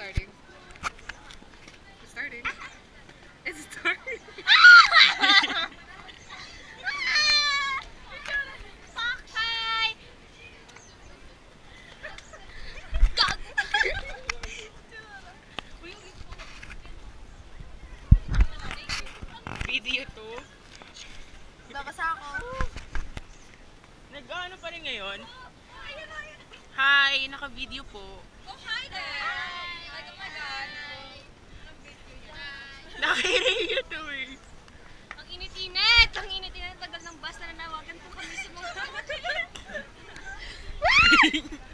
starting. It's starting. It's starting. Video to. Babasa ako. Nag-ano pa rin ngayon? Hi, naka-video po. Oh, hi there! Hi! Naka-radio to eh. Ang init-init! Ang init-init! Tagal ng bus na nanawagan po kami sa mga